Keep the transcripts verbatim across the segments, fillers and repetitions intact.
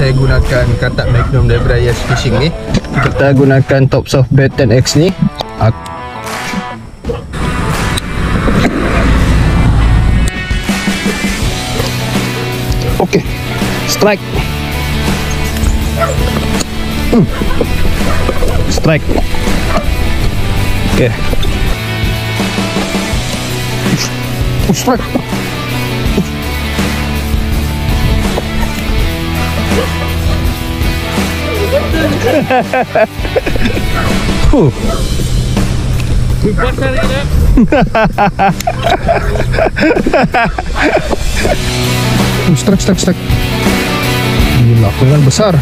saya gunakan katak Magnum daripada Yes Fishing ni. Kita gunakan top soft bait ten X ni. Okey, strike. Hmm. Strike. Okey. Oh, strike. Huh. Buat hari dah. Strike, strike, strike. Gila, kungan besar.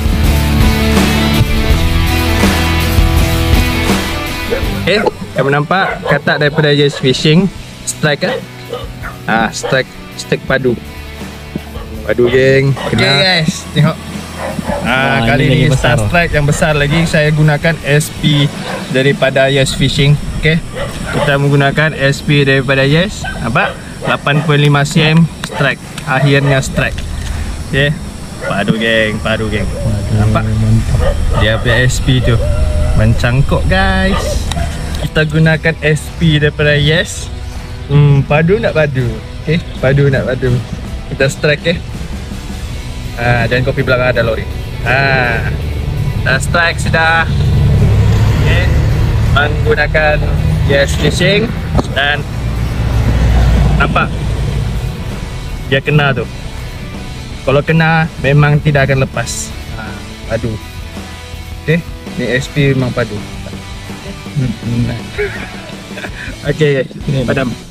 Eh, kamu nampak katak daripada Yes Fishing. Strike kan? Ah, strike, strike padu. Padu geng. Okey guys, tengok. Ah, Wah, kali ini ni lagi star besar. strike yang besar lagi. Saya gunakan S P daripada Yes Fishing. Okey. Kita menggunakan S P daripada Yes. Nampak? lapan puluh lima sentimeter strike. Akhirnya strike. Okey. Padu geng, padu geng. Nampak? Dia punya S P tu mencangkuk guys. Kita gunakan S P daripada Yes. Hmm, padu nak padu. Okey, padu nak padu. Kita strike eh. Ah, dan kopi belakang ada lori. Ah, dah strike sudah. Okey, menggunakan Yes Fishing dan nampak dia kena tu. Kalau kena memang tidak akan lepas. Ah, padu. Okey, ni S P memang padu. Hmm. Okey, padam.